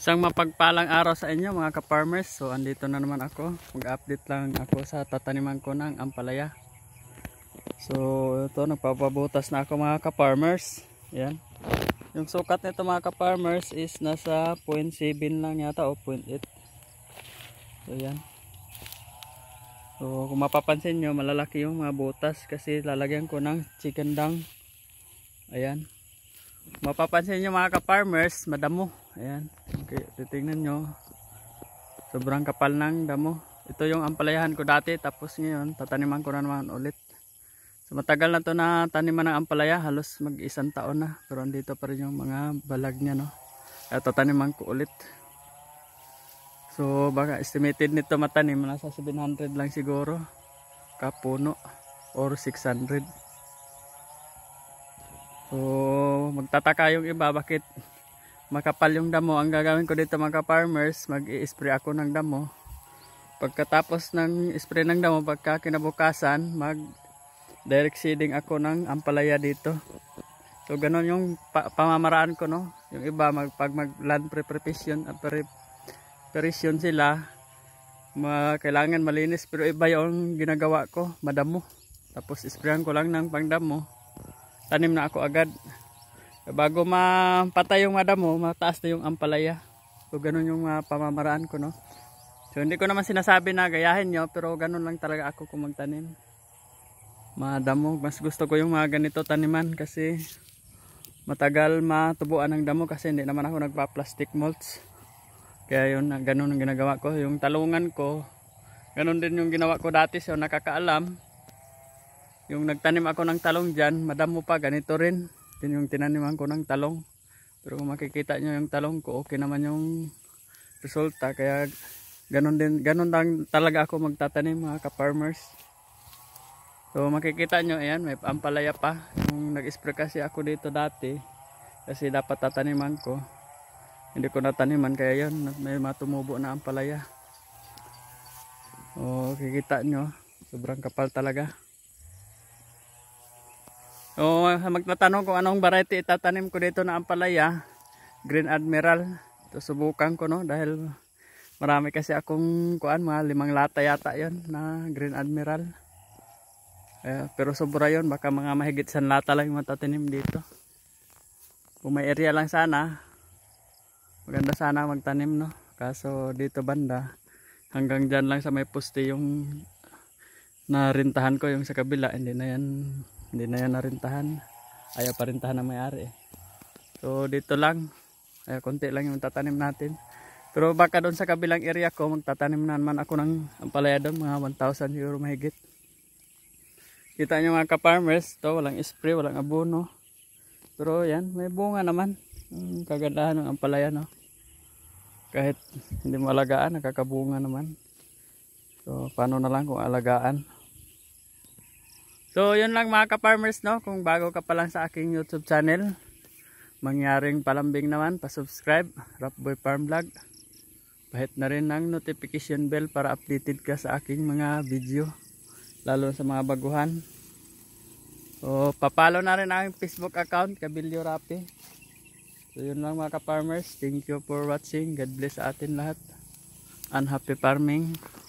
Isang mapagpalang araw sa inyo mga ka-farmers. So andito na naman ako. Mag-update lang ako sa tataniman ko ng ampalaya. So ito, nagpapabutas na ako mga ka-farmers. Yan. Yung sukat nito mga ka-farmers is nasa 0.7 lang yata o 0.8. So yan. So kung mapapansin nyo, malalaki yung mga butas kasi lalagyan ko ng chicken dung. Ayan. Mapapansin nyo mga ka-farmers, madamo. Ayan, okay, titingnan nyo, sobrang kapal ng damo. Ito yung ampalayahan ko dati, tapos ngayon tataniman ko na naman ulit. So matagal na to na taniman ng ampalaya, halos mag 1 taon na, pero andito pa rin yung mga balag nya, no. Kaya tataniman ko ulit. So baka estimated nito matanim nasa 700 lang siguro kapuno or 600. So magtataka yung iba bakit makapal yung damo. Ang gagawin ko dito mga farmers, mag-i-spray ako ng damo. Pagkatapos ng spray ng damo, pagka kinabukasan, mag direct seeding ako ng ampalaya dito. So ganun yung pamamaraan ko, no. Yung iba pag mag land preparation sila, kailangan malinis, pero iba yung ginagawa ko, madamo. Tapos sprayan ko lang ng pangdamo, tanim na ako agad. Bago mapatay yung madamo, mataas na yung ampalaya. So ganun yung pamamaraan ko, no. So hindi ko naman sinasabi na gayahin nyo, pero ganun lang talaga ako kung magtanim. Madamo, mas gusto ko yung mga ganito taniman kasi matagal matubuan ng damo kasi hindi naman ako nagpa-plastic mulch. Kaya yun, ganun ang ginagawa ko. Yung talungan ko, ganun din yung ginawa ko dati. So nakakaalam, yung nagtanim ako ng talong dyan, madamo pa, ganito rin. Din yung tinaniman ko ng talong. Pero kung makikita nyo yung talong ko, okay naman yung resulta. Kaya ganun lang talaga ako magtatanim mga ka-farmers. So makikita nyo, ayan, may ampalaya pa. Yung nag-spray kasi ako dito dati, kasi dapat tataniman ko. Hindi ko nataniman, kaya yun, may matumubo na ampalaya. O kikita nyo, sobrang kapal talaga. O magtatanong kung anong variety itatanim ko dito na ampalaya, Green Admiral. Ito subukan ko, no, dahil marami kasi akong mga 5 lata yata yon na Green Admiral. Pero sobra yon, baka mga mahigit 100 lata lang yung matatanim dito. Kung may area lang sana, maganda sana magtanim, no. Kaso dito banda, hanggang dyan lang sa may poste yung narintahan ko. Yung sa kabila hindi na yan narintahan. Ayaw pa rintahan ng may-ari. So dito lang, konti lang yung tatanim natin. Pero baka doon sa kabilang area ko, magtatanim na naman ako ng ampalaya doon, mga 1,000 euro mahigit. Kita nyo mga ka-farmers, to walang spray, walang abono. Pero yan, may bunga naman. Kagandahan ng ampalaya, no. Kahit hindi mo alagaan, nakakabunga naman. So paano na lang kung alagaan. So yun lang mga ka-farmers, no. Kung bago ka pa lang sa aking YouTube channel, mangyaring palambing naman, pa-subscribe, Rapboy Farm Vlog. Pahit na rin ng notification bell para updated ka sa aking mga video, lalo sa mga baguhan. So papalo na rin ang Facebook account, Kabilyo Rapi. So yun lang mga ka-farmers, thank you for watching. God bless sa atin lahat, and happy farming.